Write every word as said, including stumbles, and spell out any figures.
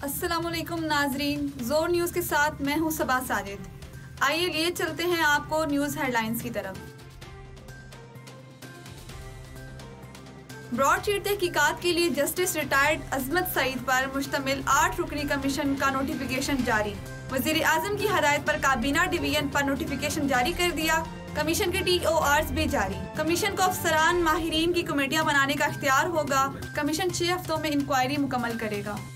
अस्सलामुअलैकुम नाजरीन, जोर न्यूज़ के साथ मैं हूं सबा साजिद। आइए लिए चलते हैं आपको न्यूज़ हेडलाइंस की तरफ। ब्रॉडशीट तहकीकात के लिए जस्टिस रिटायर्ड अजमत सईद पर मुश्तमिल आठ रुकनी कमीशन का नोटिफिकेशन जारी। वजीर आजम की हदायत पर काबीना डिवीजन पर नोटिफिकेशन जारी कर दिया। कमीशन के टी ओ आर्स भी जारी। कमीशन को अफसरान माहिरीन की कमेटियां बनाने का इख्तियार होगा। कमीशन छह हफ्तों में इंक्वायरी मुकम्मल करेगा।